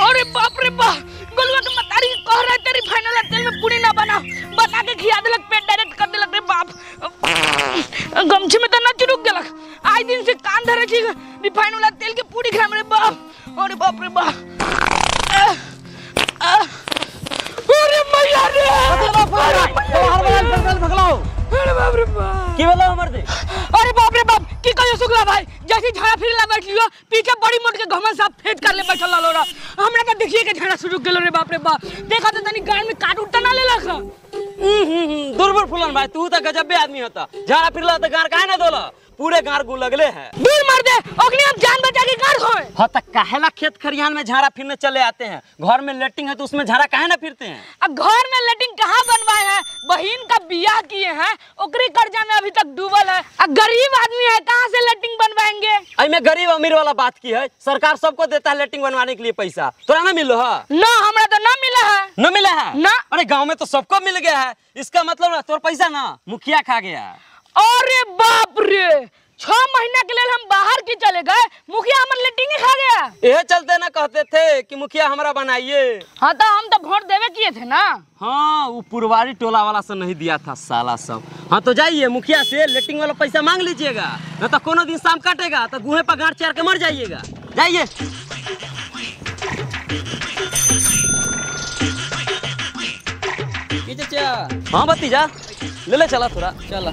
अरे बाप रे बाप, गोलुआ के मतारी कह रहे तेरी फाइनल तेल में पूरी ना बना, बना के खिया देलक, पेट डायरेक्ट कर देलक रे बाप। गमछी में तो न चुरुक गेलक, आज दिन से कान धरे छी रिफाइन वाला तेल के पूरी खाम रे बाप। अरे बाप रे बाप, अरे मैया रे, भगलाओ अरे बाप रे बाप, की भेलो हमर दे? अरे बाप रे बाप, की कहियो शुक्ला भाई, जैसे झाड़ा फिरला बैठ लियो, पीछे बड़ी मोट के घमन साहब फेट कर ले बैठल लालो रा। हमरा त देखिए के झाड़ा शुरू गेलो रे बाप रे बाप, देखा त तनी गान में काट उठता ना लेलक। दुर्बल फुलन भाई, तू तो गजबे आदमी होता। झाड़ा फिरला तो गार काहे ना दोला, पूरे गार गु लगले है। दूर मार दे, ओकनी अब जान बचा के गार खोए। हां त काहेला खेत खरियान में झाड़ा फिरने चले आते हैं? घर में लेटिंग है तो उसमें झाड़ा काहे ना फिरते हैं? अब घर में लेटिंग कहाँ बनवाए हैं, बहन का बियाह किए हैं, ओकरी कर्जा में अभी तक डूबल है। अब गरीब आदमी है, कहाँ से लेटिंग बनवाएंगे? में गरीब अमीर वाला बात की है, सरकार सबको देता है लेटिंग बनवाने के लिए पैसा, तोरा ना मिलो है? ना, हमरा तो ना मिला है। न मिला है ना। अरे गांव में तो सबको मिल गया है, इसका मतलब ना तोर पैसा ना मुखिया खा गया। अरे बाप रे, 6 महीना के लिए हम बाहर की चले गए, मुखिया हमारे लेटिंग ही खा गया। यह चलते ना कहते थे कि मुखिया हमारा बनाइए। हाँ तो हम तो वोट देवे किए थे ना। हाँ, वो पुरवारी टोला वाला से नहीं दिया था साला सब। हाँ तो जाइए मुखिया से लेटिंग वाला पैसा मांग लीजिएगा, न तो कोनो दिन शाम काटेगा तो गुहे पर गांठ चार के मर जाइएगा। जाइए। हाँ भतीजा, ले चला थोड़ा चला।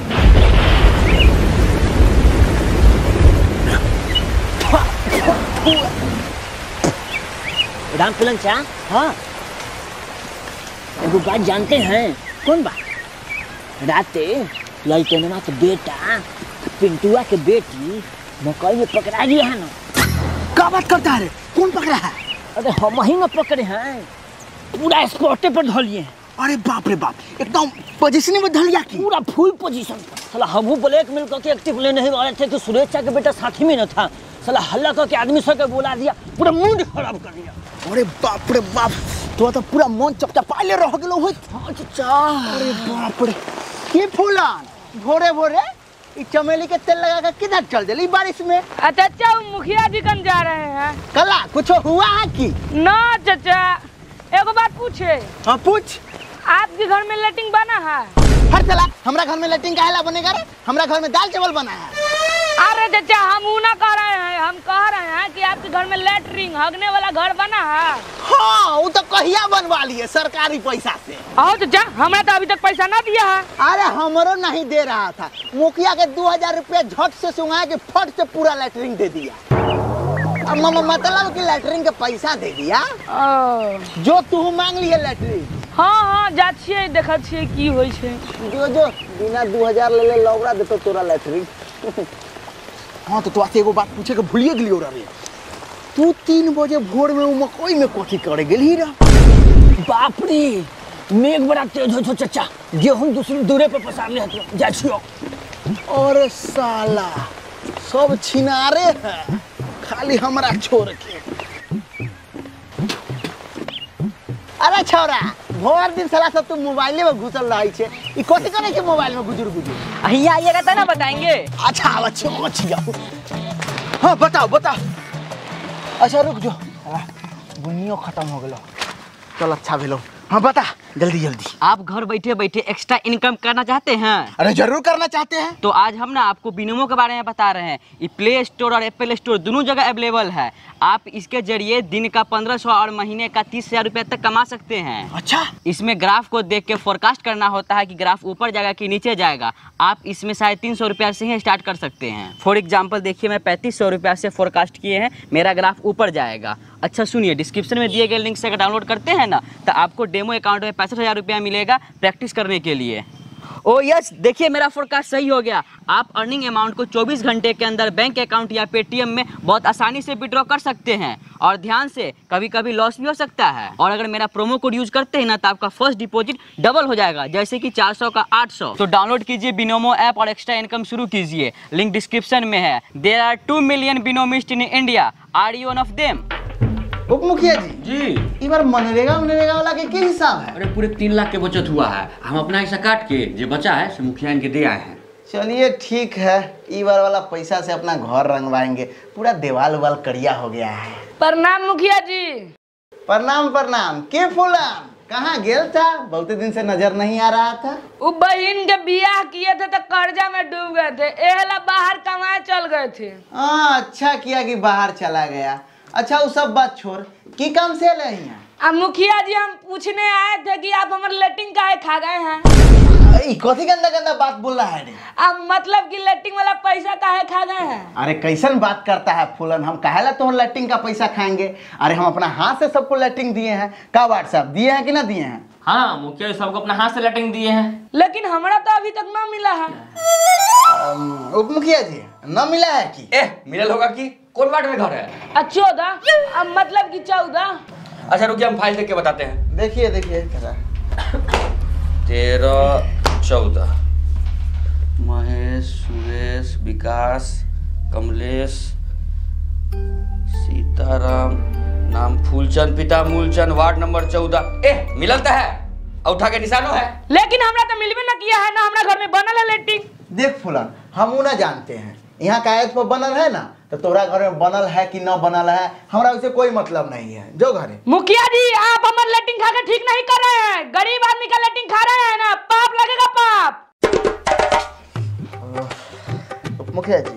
राम कुलन चा, हाँ एगो बात जानते हैं? कौन बात? राते ललटेनमा के बेटा पिंटुआ के बेटी मकई में पकड़ा गया है ना। क्या बात करता है? कौन पकड़ा है? अरे हम ही ना पकड़े हैं, पूरा स्पॉटे पर धलिए हैं। अरे बाप रे बाप, एकदम पोजीशन में धलिया की, पूरा फुल पोजीशन पर। साला हमू ब्लैक मेल करके एक्टिव लेने ही वाले थे कि सुरेश चा के बेटा साथी में न था। साला हल्ला करके आदमी सबके बोला दिया, पूरा मूड खराब कर दिया। अरे बाप रे बाप, तो पूरा मन चपचपाइले रह गेलो होय। हाँ चाचा। अरे बाप रे, की फूलन भोरे भोरे ई चमेली के तेल लगा के किधर चल देली बारिश में? चाचा मुखिया जी कन जा रहे हैं। कला कुछ हुआ है की? ना चाचा, एगो बात पूछे। हाँ पूछ। आपके घर में लेटिंग बना है? हर चला, हमरा घर में लेटिंग काहेला बनेगा रे? हमरा घर में दाल चावल बना है। अरे चाचा हम ऊ ना कह रहे हैं, हम कह रहे हैं कि आपके घर में लेटरिंग हगने वाला घर बना है। हाँ, वो तो कहिया बनवा लिए सरकारी पैसा से। आओ चाचा, हमें तो अभी तक पैसा ना दिया है। अरे हमरो नहीं दे रहा था, मुखिया के 2000 रुपया झट से सुंघा के फट से पूरा लेटरिंग दे दिया। अब मतलब कि लेटरिंग के पैसा दे दिया। जो तू मांग लिए लेटरिंग। हाँ हाँ, जा छिए देखा छिए की होई छे। जो बिना 2000 ले लौड़ा देतो तोरा लेटरिंग। हाँ तो तू एगो बात पूछे के भूलिए गेलियो रे, तू 3 बजे भोर में मकई में कथी करे गेली रे? बाप रे, मेघ बड़ा तेज हो चाचा, गेहूं दूसरी दूरे पे पसार ले हतो जा छियो। और साला सब छिनारे है, खाली हमरा छोड़ के। अरे छोरा, भोर दिन साला सब तू मोबाइले में घुसल रही छे, ई कथी करे के मोबाइल में गुजुर गुजुर? अहिया आइएगा तो ना बताएंगे। अच्छा अच्छा, हाँ बताओ बताओ। अच्छा रुक जो, बुनियो खत्म हो गलो। चल अच्छा भेलो, हाँ बता जल्दी जल्दी। आप घर बैठे बैठे एक्स्ट्रा इनकम करना चाहते हैं? अरे जरूर करना चाहते हैं। तो आज हम ना आपको बिनोमो के बारे में बता रहे हैं। ये प्ले स्टोर और एप्पल स्टोर दोनों जगह अवेलेबल है। आप इसके जरिए दिन का 1500 और महीने का 30,000 रुपया तक कमा सकते हैं। अच्छा, इसमें ग्राफ को देख के फोरकास्ट करना होता है कि ग्राफ ऊपर जाएगा कि नीचे जाएगा। आप इसमें 350 रुपया से ही स्टार्ट कर सकते हैं। फॉर एग्जाम्पल देखिए, मैं 3500 रुपया से फोरकास्ट किए हैं, मेरा ग्राफ ऊपर जाएगा। अच्छा सुनिए, डिस्क्रिप्शन में दिए गए लिंक से अगर डाउनलोड करते हैं ना तो आपको डेमो अकाउंट में 65,000 रुपया मिलेगा प्रैक्टिस करने के लिए। ओ यस, देखिए मेरा फोरकास्ट सही हो गया। आप अर्निंग अमाउंट को 24 घंटे के अंदर बैंक अकाउंट या पेटीएम में बहुत आसानी से विड्रॉ कर सकते हैं। और ध्यान से, कभी कभी लॉस भी हो सकता है। और अगर मेरा प्रोमो कोड यूज करते हैं ना तो आपका फर्स्ट डिपॉजिट डबल हो जाएगा, जैसे कि 400 का 800। तो डाउनलोड कीजिए बिनोमो ऐप और एक्स्ट्रा इनकम शुरू कीजिए। लिंक डिस्क्रिप्शन में है। There are 2 million binomists in India, are you one of them? उप मुखिया जी जी, इस बार मनरेगा वाला के हिसाब है? अरे पूरे 3 लाख के बचत हुआ है। हम अपना हिस्सा काट के जो बचा है से मुखिया इनके दे आए हैं। चलिए ठीक है, ई बार वाला पैसा से अपना घर रंगवाएंगे। पूरा देवाल उवाल करिया हो गया है। प्रणाम मुखिया जी। प्रणाम प्रणाम। के फूलन कहाँ गेल था? बहुत दिन से नजर नहीं आ रहा था। वो बहन के बियाह किए थे तो कर्जा में डूब गए थे, एहला बाहर कमाए चल गए थे। अच्छा किया कि बाहर चला गया। अच्छा वो सब बात छोड़, की काम से ले हैं? अब मुखिया जी हम पूछने आए थे कि आप हमारे लेटिंग काहे खा गए हैं? कथी गंदा गंदा बात बोल रहा है रे? अब मतलब कि लेटिंग वाला पैसा काहे खा गए हैं? अरे कैसन बात करता है फूलन, हम काहेला तो लेटिंग का पैसा खाएंगे? अरे हम अपना हाथ से सबको लेटिंग दिए हैं। का व्हाट्सएप दिए हैं कि ना दिए हैं? हाँ, मुखिया सबको अपना हाथ से लेटिंग दिए हैं। लेकिन हमारा तो अभी तक ना मिला है। उप मुखिया जी न मिला है कि? मिलल होगा कि कौन वार्ड में घर है? 14 अब मतलब कि 14। अच्छा रुकिए, हम फाइल देख के बताते हैं। देखिए देखिए 13 14 महेश, सुरेश, विकास, कमलेश, सीताराम, नाम फूलचंद, पिता मूलचंद, वार्ड नंबर 14। मिलल तो है, उठा के निशानो है। लेकिन हमरा तो मिलबे ना किया है ना, हमरा घर में बनल है लेटिंग। देख फूलन, हम ना जानते हैं यहाँ कागज पर बनल है ना, तो तोरा घर में बनल है कि न बनल है हमरा उससे कोई मतलब नहीं है। जो घरे मुखिया जी आप हमारे लेटिंग खा के ठीक नहीं कर रहे हैं, गरीब आदमी का लेटिंग खा रहे हैं ना, पाप लगेगा पाप। मुखिया जी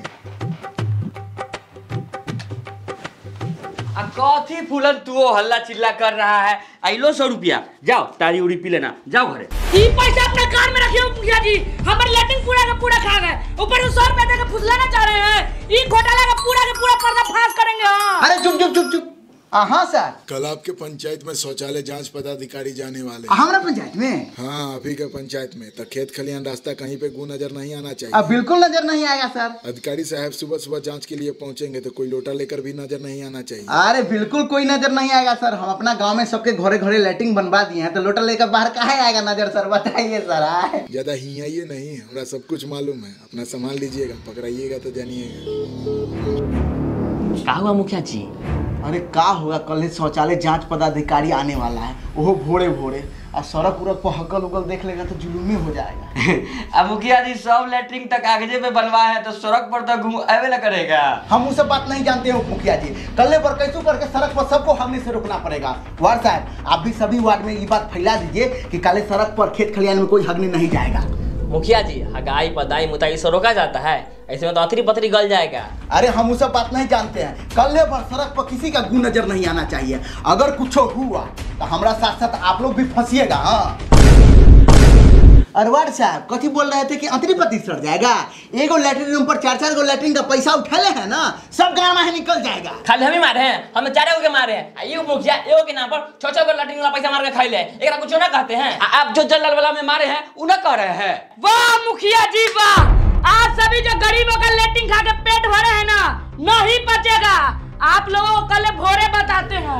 कथी फूलन तू हल्ला चिल्ला कर रहा है? आइलो 100 रुपया, जाओ तारी उड़ी पी लेना, जाओ घरे। ये पैसा अपने कार में रखिए मुखिया जी, हमारे लेटिंग पूरा का पूरा खा गए, ऊपर 100 रुपया देके फुसलाना चाह रहे हैं। ये घोटाला का पूरा पर्दाफाश करेंगे। हाँ अरे चुप चुप चुप चुप। हाँ सर, कल आपके पंचायत में शौचालय जांच पदाधिकारी जाने वाले हैं। हमारा पंचायत में? हाँ, आप ही का पंचायत में। तो खेत खलियान रास्ता कहीं पे गु नजर नहीं आना चाहिए। अब बिल्कुल नजर नहीं आएगा सर। अधिकारी साहब सुबह सुबह जांच के लिए पहुंचेंगे तो कोई लोटा लेकर भी नजर नहीं आना चाहिए। अरे बिल्कुल कोई नजर नहीं आएगा सर। हम अपना गांव में सबके घरे घरे लेटिंग बनवा दिए हैं, तो लोटा लेकर बाहर कहाँ आएगा नजर सर? बताइए सर। ज्यादा हियाइए नहीं, हमरा सब कुछ मालूम है। अपना संभाल लीजिएगा, पकड़ाइएगा तो जानिएगा। क्या हुआ मुखिया जी? अरे का होगा, कल शौचालय जांच पदाधिकारी आने वाला है, वो भोरे भोरे, और सड़क उड़क पर हकल उगल देख लेगा तो जुलूमी हो जाएगा। अब मुखिया जी सब लेटरिंग तक कागजे पे बनवाए हैं, तो सड़क पर तो घूम आवे ना करेगा। हम उसे बात नहीं जानते हैं मुखिया जी। कल पर कैसे करके सड़क पर सबको हमने से रोकना पड़ेगा। वार्ड साहब आप भी सभी वार्ड में ये बात फैला दीजिए कि कल सड़क पर खेत खलियान में कोई हगने नहीं जाएगा। मुखिया जी, हगाई पदाई मुताई से रोका जाता है, ऐसे में तो अथरी पथरी गल जाएगा। अरे हम उसे बात नहीं जानते हैं। कल पर सड़क पर किसी का गु नजर नहीं आना चाहिए। अगर कुछ हुआ तो हमारा साथ साथ आप लोग भी फंसिएगा। हाँ अरवाड़ साहब कथी बोल रहे थे कि अतरी पति सड़ जाएगा? एगो लेटरिन रूम पर 4-4 गो लेटरिन का पैसा उठा हैं ना, सब ग्राम है निकल जाएगा। खाली हम ही मारे हैं, हम 4 के मारे हैं। ये मुखिया एगो के नाम पर 6-6 गो लेटरिन वाला पैसा मार के खाई ले, एकरा कुछ ना कहते हैं। आप जो जल्लाल वाला में मारे हैं उन्हें कह रहे हैं। वाह मुखिया जी वाह, आप सभी जो गरीबों का लेटिंग खा के पेट भरे हैं ना, नहीं बचेगा। आप लोगों को कल भोरे बताते हैं।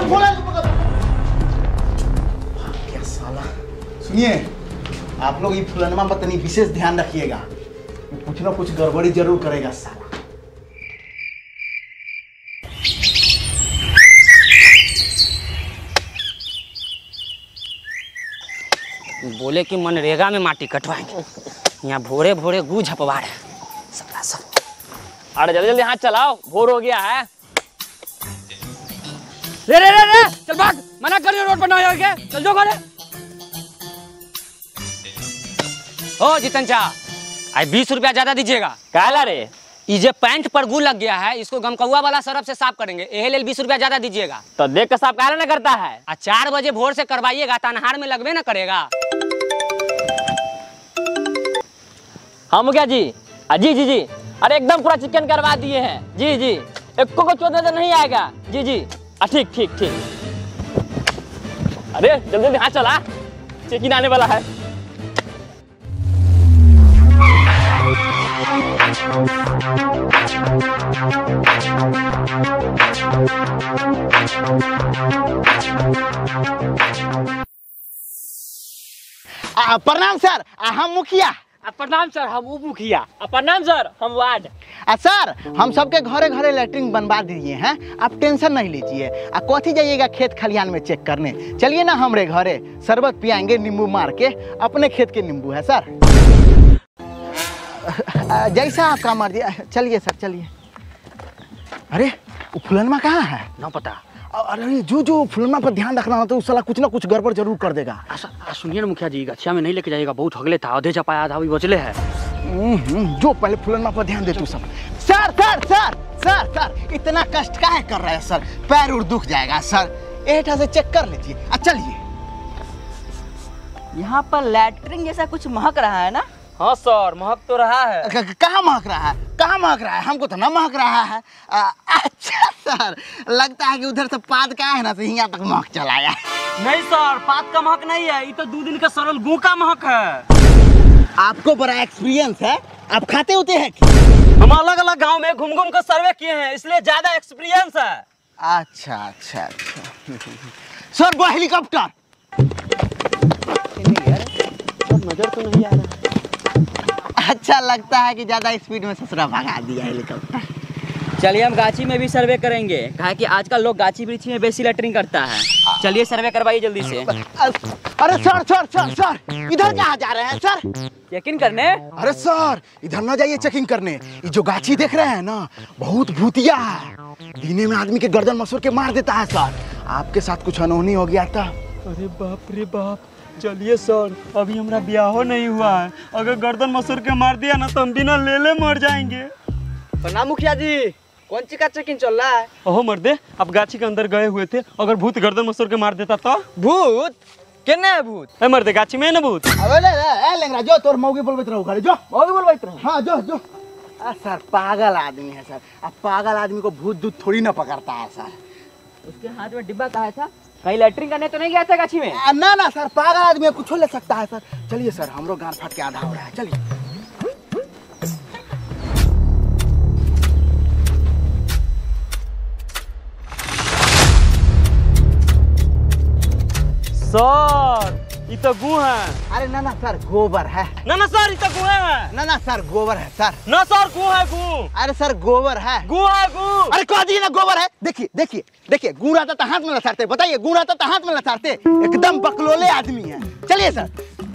क्या साला, सुनिए आप लोग ये फुलनमा पर तनी विशेष ध्यान रखिएगा, कुछ ना कुछ गड़बड़ी जरूर करेगा साला। बोले कि मनरेगा में माटी कटवाएंगे, यहाँ भोरे भोरे गू झपवा रहे हैं सब। अरे जल्दी जल्दी हाथ चलाओ, भोर हो गया है। रे रे रे रे चल भाग, मना करियो रोड पर ना आइए, चल जो घरे। ओ जितन चा, आई 20 रुपया ज्यादा दीजिएगा। काला रे, ये जो पैंट पर गू लग गया है, इसको गमकौआ वाला सरफ से साफ करेंगे, यही लेल 20 रुपया ज्यादा दीजिएगा। तो देख कर साफ काला ना करता है। 4 बजे भोर से करवाइएगा, तनहार में लगवे ना करेगा। हाँ मुखिया जी, जी जी जी, अरे एकदम पूरा चिकन करवा दिए हैं। जी जी, एक को चोट नजर नहीं आएगा। जी जी, ठीक ठीक ठीक। अरे जल्दी जल्दी हाथ चला, चेकिंग आने वाला है। प्रणाम सर, हम मुखिया। प्रणाम सर, हम उप मुखिया। प्रणाम सर, हम वार्ड। सर हम सबके घरे घरे लेटरिन बनवा दिए हैं, आप टेंशन नहीं लीजिए। कथी जाइएगा खेत खलियान में चेक करने, चलिए ना हमारे घरे, शरबत पियाएंगे नींबू मार के, अपने खेत के नींबू है सर। जैसा आपका मर्जी, चलिए सर चलिए। अरे वो फुलनमा कहाँ है? ना पता। अरे जो फिल्म पर ध्यान रखना होता है उस साला कुछ ना कुछ गड़बड़ जरूर कर देगा। सुनिए ना मुखिया जी, गच्छिया में नहीं लेके जाइएगा, बहुत हगले था, आधे चपाया आधा भी बचले है। जो पहले फिल्म पर ध्यान दे तू सब। Sir sir sir sir sir इतना कष्ट काहे कर रहे हैं सर, पैर उड़ दुख जाएगा सर, एटा से चेक कर लीजिए। चलिए। यहाँ पर लैटरिन जैसा कुछ महक रहा है ना? हाँ सर, महक तो रहा है। कहाँ महक रहा है, कहाँ महक रहा है? हमको तो ना महक रहा है। अच्छा सर, लगता है कि उधर से पाद का है ना, तो यहाँ तक महक चलाया। नहीं सर, पात का महक नहीं है, ये तो 2 दिन का सरल गू का महक है। आपको बड़ा एक्सपीरियंस है, आप खाते होते हैं? हम अलग अलग गांव में घूम घूम कर सर्वे किए हैं, इसलिए ज्यादा एक्सपीरियंस है। अच्छा अच्छा अच्छा। सर वो हेलीकॉप्टर नजर तो नहीं आ रहा। अच्छा लगता है कि ज्यादा स्पीड में ससुरा भगा दिया हेलीकॉप्टर। चलिए हम गाछी में भी सर्वे करेंगे, कहा कि आजकल लोग गाछी वृक्षी में बेसी लैटरिंग करता है। चलिए सर्वे करवाइए जल्दी से। अरे सर सर सर सर इधर कहाँ जा रहे हैं सर? चेकिंग करने? अरे सर इधर ना जाइए चेकिंग करने, ये जो गाछी देख रहे हैं ना बहुत भूतिया है, दीने में आदमी के गर्दन मसूर के मार देता है सर। आपके साथ कुछ अनहोनी हो गया था। अरे बाप रे बाप, चलिए सर, अभी हमारा ब्याह नहीं हुआ है, अगर गर्दन मसूर के मार दिया ना तो हम बिना ले मर जाएंगे। प्रणाम मुखिया जी, कौन सी का चेकिंग चल रहा है? ओहो मर्दे, आप गाछी के अंदर गए हुए थे, अगर भूत गर्दन मसूर के मार देता तो? भूत? किन्ने है भूत? ए मर्दे, गाछी में है ना भूत? अबे ले लेंगरा जो तोर मौगी बोलबैत रहो घरे जो। मौगी बोलबैत रहो? हाँ जो। सर पागल आदमी है सर, अब पागल आदमी को भूत दूत थोड़ी ना पकड़ता है सर। उसके हाथ में डिब्बा कहा था, कहीं लैटरिंग करने तो नहीं गया था गाछी में? ना सर, पागल आदमी कुछ ले सकता है सर। चलिए सर, हमरो गांड फाट के आधा हो रहा है, चलिए। सर ये तो गू है। अरे ना सर, गोबर है। ना सर, ये तो गू है। ना सर, गोबर है सर। ना सर, गू है गू। अरे सर गोबर है। गू है गू। अरे कह दिए ना गोबर है। देखिए गू रहता तो हाथ में लसारते, बताइए गू रहता तो हाथ में लसारते, एकदम बकलोले आदमी है। चलिए सर।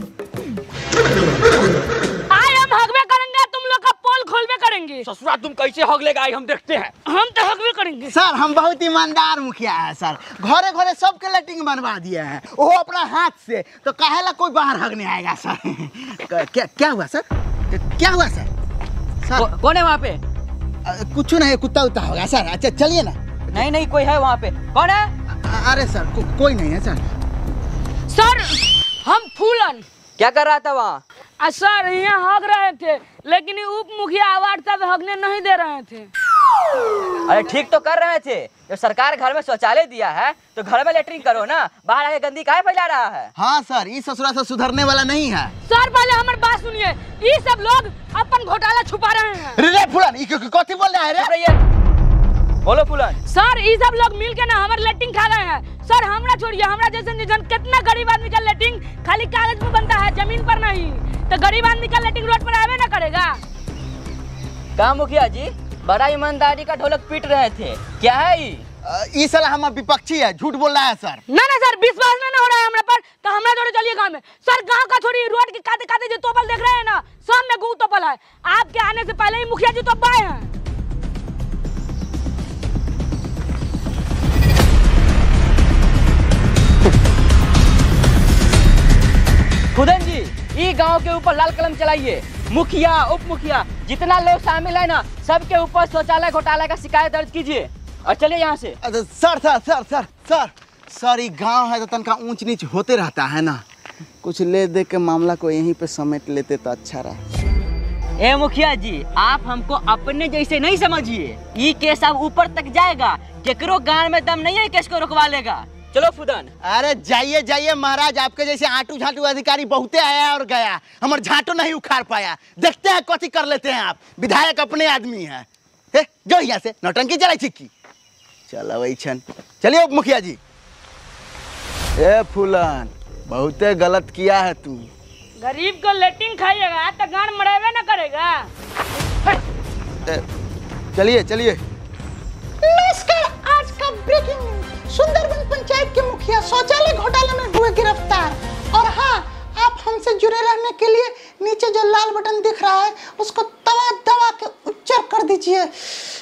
आज हम हगवे करेंगे, तुम लोग का पोल खोलवे करेंगे। ससुरा तुम कैसे हग लेगा हम देखते हैं। हम तो हगवे करेंगे सर हम बहुत ईमानदार मुखिया है सर, घरे घरे सबके लेटरिंग बनवा दिए हैं, वो अपना हाथ से, तो काहेला कोई बाहर हगने आएगा सर। क्या हुआ सर? क्या हुआ सर? कौन है वहाँ पे? कुछ नहीं, कुत्ता उत्ता होगा सर। अच्छा चलिए ना। नहीं कोई है वहाँ पे। कौन है? अरे सर कोई नहीं है सर। सर हम फूलन। क्या कर रहा था वहाँ? सर यहाँ हग रहे थे, लेकिन उप मुखिया अवार्ड साहब हगने नहीं दे रहे थे। अरे ठीक तो कर रहे थे, जब सरकार घर में शौचालय दिया है तो घर में लेटरिंग करो ना, बाहर आके गंदी काहे फैला रहा है? हाँ सर, ये ससुरा से सुधरने वाला नहीं है। सर पहले हमारी बात सुनिए, ये सब लोग अपन घोटाला छुपा रहे हैं। रे फुलन, कथी बोल रहा है रे? बोलो फुलन। सर ये सब लोग मिल के ना हमारे लेटरिंग खा गए हैं। सर हमरा छोड़िए, हमरा जैसे कितना गरीब आदमी का लेटरिंग खाली कागज में बनता है, जमीन पर नहीं। तो गरीब आदमी का लेटरिंग रोड पर आवे ना करेगा। कहाँ मुखिया जी, बड़ा ईमानदारी का ढोलक पीट रहे थे, क्या है ये? साला हम विपक्षी है, झूठ बोल रहा है सर। ना सर, विश्वास ना हो रहा है हमरा पर, तो हमरा जोड़े चलिए गांव में। सर गांव का छोड़ी, रोड के काते काते जो तोपल देख रहे हैं ना, सब में गू तोपल है। आपके आने से पहले ही मुखिया जी तो बाए हैं। खुदन जी, ये गांव के ऊपर लाल कलम चलाइए, मुखिया उप मुखिया जितना लोग शामिल है ना, सबके ऊपर शौचालय घोटाला का शिकायत दर्ज कीजिए और चलिए यहाँ से। Sir sir sir sir sir sir ये गांव है तो तनका ऊंच नीच होते रहता है ना, कुछ ले दे के मामला को यहीं पे समेट लेते तो अच्छा रहा। ए मुखिया जी, आप हमको अपने जैसे नहीं समझिए, ये केस अब ऊपर तक जाएगा, केकरो गांव में दम नहीं है केस को रुकवा लेगा। चलो फुदन। अरे जाइए महाराज, आपके जैसे आटू झाटू अधिकारी बहुते आया और गया, हमारे झाटू नहीं उखाड़ पाया। देखते हैं कथी कर लेते हैं आप, विधायक अपने आदमी है। जो यहाँ से नौटंकी चलाई चिक्की चलो वही छन। चलिए मुखिया जी। ए फूलन, बहुते गलत किया है तू। गरीब को लेटरिंग खाइएगा तो गांड मरेबे ना करेगा। चलिए चलिए। नमस्कार, आज का ब्रेकिंग न्यूज, सुंदरबन पंचायत के मुखिया शौचालय घोटाले में हुए गिरफ्तार। और हाँ, आप हमसे जुड़े रहने के लिए नीचे जो लाल बटन दिख रहा है उसको दबा दबा के उच्चर कर दीजिए।